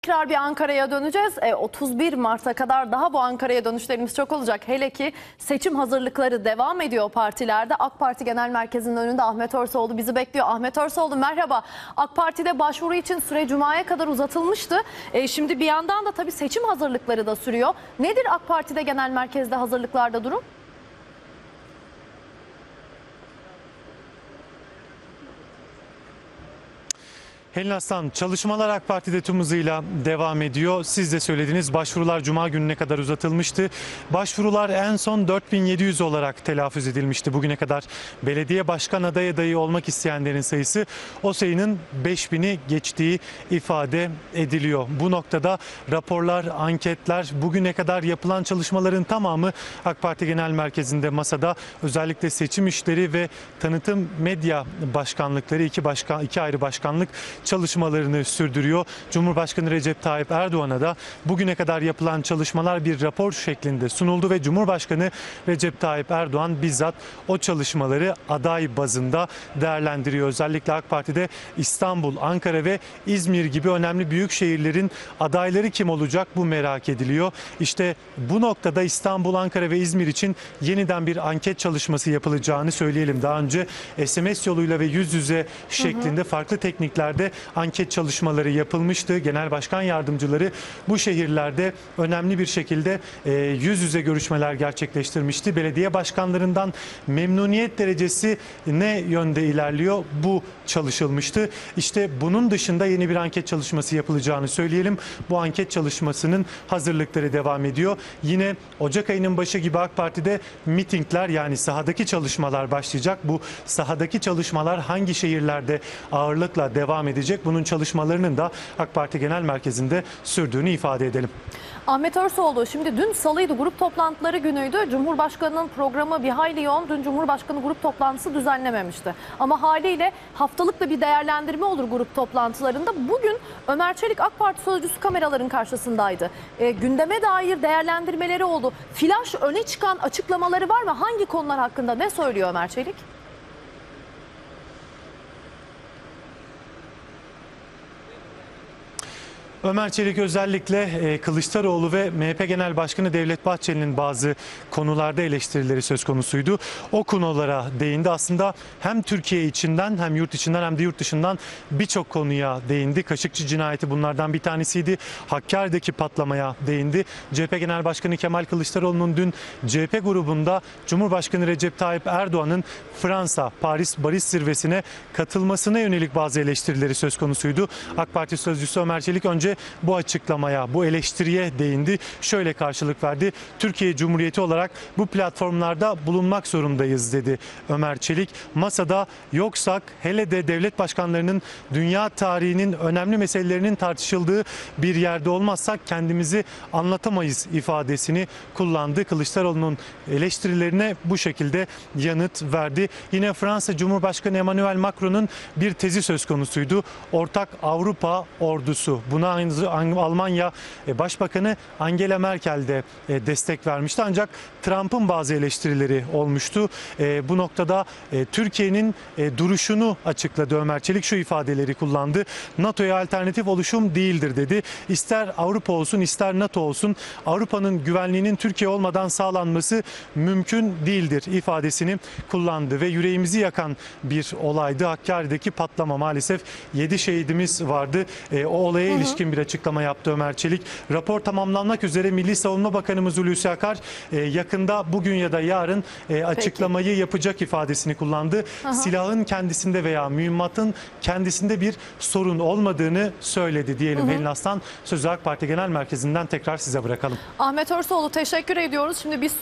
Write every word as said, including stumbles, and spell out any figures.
tekrar bir Ankara'ya döneceğiz. E, otuz bir Mart'a kadar daha bu Ankara'ya dönüşlerimiz çok olacak. Hele ki seçim hazırlıkları devam ediyor partilerde. AK Parti Genel Merkezi'nin önünde Ahmet Örsoğlu bizi bekliyor. Ahmet Örsoğlu merhaba. AK Parti'de başvuru için süre Cuma'ya kadar uzatılmıştı. E, şimdi bir yandan da tabii seçim hazırlıkları da sürüyor. Nedir AK Parti'de Genel Merkez'de hazırlıklarda durum? Helin Aslan, çalışmalar AK Parti'de tüm hızıyla devam ediyor. Siz de söylediniz, başvurular Cuma gününe kadar uzatılmıştı. Başvurular en son dört bin yedi yüz olarak telaffuz edilmişti. Bugüne kadar belediye başkan aday adayı olmak isteyenlerin sayısı o sayının beş bini geçtiği ifade ediliyor. Bu noktada raporlar, anketler, bugüne kadar yapılan çalışmaların tamamı AK Parti Genel Merkezi'nde masada. Özellikle seçim işleri ve tanıtım medya başkanlıkları, iki, başkan, iki ayrı başkanlık çalışmalarını sürdürüyor. Cumhurbaşkanı Recep Tayyip Erdoğan'a da bugüne kadar yapılan çalışmalar bir rapor şeklinde sunuldu ve Cumhurbaşkanı Recep Tayyip Erdoğan bizzat o çalışmaları aday bazında değerlendiriyor. Özellikle AK Parti'de İstanbul, Ankara ve İzmir gibi önemli büyük şehirlerin adayları kim olacak, bu merak ediliyor. İşte bu noktada İstanbul, Ankara ve İzmir için yeniden bir anket çalışması yapılacağını söyleyelim. Daha önce S M S yoluyla ve yüz yüze şeklinde farklı tekniklerde anket çalışmaları yapılmıştı. Genel başkan yardımcıları bu şehirlerde önemli bir şekilde e, yüz yüze görüşmeler gerçekleştirmişti. Belediye başkanlarından memnuniyet derecesi ne yönde ilerliyor, bu çalışılmıştı. İşte bunun dışında yeni bir anket çalışması yapılacağını söyleyelim. Bu anket çalışmasının hazırlıkları devam ediyor. Yine Ocak ayının başı gibi AK Parti'de mitingler, yani sahadaki çalışmalar başlayacak. Bu sahadaki çalışmalar hangi şehirlerde ağırlıkla devam edecek? Bunun çalışmalarının da AK Parti Genel Merkezi'nde sürdüğünü ifade edelim. Ahmet Örsoğlu, şimdi dün salıydı, grup toplantıları günüydü. Cumhurbaşkanının programı bir hayli yoğun. Dün Cumhurbaşkanı grup toplantısı düzenlememişti. Ama haliyle haftalık da bir değerlendirme olur grup toplantılarında. Bugün Ömer Çelik AK Parti sözcüsü kameraların karşısındaydı. E, gündeme dair değerlendirmeleri oldu. Flaş öne çıkan açıklamaları var mı? Hangi konular hakkında ne söylüyor Ömer Çelik? Ömer Çelik özellikle Kılıçdaroğlu ve M H P Genel Başkanı Devlet Bahçeli'nin bazı konularda eleştirileri söz konusuydu. O konulara değindi. Aslında hem Türkiye içinden hem yurt içinden hem de yurt dışından birçok konuya değindi. Kaşıkçı cinayeti bunlardan bir tanesiydi. Hakkari'deki patlamaya değindi. C H P Genel Başkanı Kemal Kılıçdaroğlu'nun dün C H P grubunda Cumhurbaşkanı Recep Tayyip Erdoğan'ın Fransa, Paris Barış Zirvesi'ne katılmasına yönelik bazı eleştirileri söz konusuydu. AK Parti sözcüsü Ömer Çelik önce bu açıklamaya, bu eleştiriye değindi. Şöyle karşılık verdi. Türkiye Cumhuriyeti olarak bu platformlarda bulunmak zorundayız dedi Ömer Çelik. Masada yoksak, hele de devlet başkanlarının dünya tarihinin önemli meselelerinin tartışıldığı bir yerde olmazsak kendimizi anlatamayız ifadesini kullandı. Kılıçdaroğlu'nun eleştirilerine bu şekilde yanıt verdi. Yine Fransa Cumhurbaşkanı Emmanuel Macron'un bir tezi söz konusuydu. Ortak Avrupa ordusu. Buna Almanya Başbakanı Angela Merkel de destek vermişti. Ancak Trump'ın bazı eleştirileri olmuştu. Bu noktada Türkiye'nin duruşunu açıkladı Ömer Çelik. Şu ifadeleri kullandı. NATO'ya alternatif oluşum değildir dedi. İster Avrupa olsun ister NATO olsun Avrupa'nın güvenliğinin Türkiye olmadan sağlanması mümkün değildir ifadesini kullandı ve yüreğimizi yakan bir olaydı. Hakkari'deki patlama, maalesef yedi şehidimiz vardı. O olaya ilişkin bir açıklama yaptı Ömer Çelik. Rapor tamamlanmak üzere Milli Savunma Bakanımız Hulusi Akar e, yakında bugün ya da yarın e, açıklamayı Peki. yapacak ifadesini kullandı. Aha. Silahın kendisinde veya mühimmatın kendisinde bir sorun olmadığını söyledi diyelim. Helin Aslan, sözü AK Parti Genel Merkezi'nden tekrar size bırakalım. Ahmet Örsoğlu, teşekkür ediyoruz. Şimdi biz